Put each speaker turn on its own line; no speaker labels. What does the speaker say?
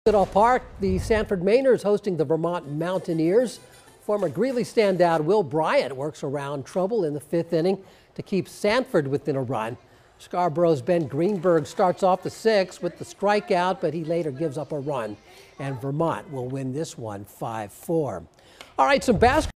Park, the Sanford Mainers hosting the Vermont Mountaineers. Former Greeley standout Will Bryant works around trouble in the fifth inning to keep Sanford within a run. Scarborough's Ben Greenberg starts off the sixth with the strikeout, but he later gives up a run. And Vermont will win this one 5-4. All right, some basketball.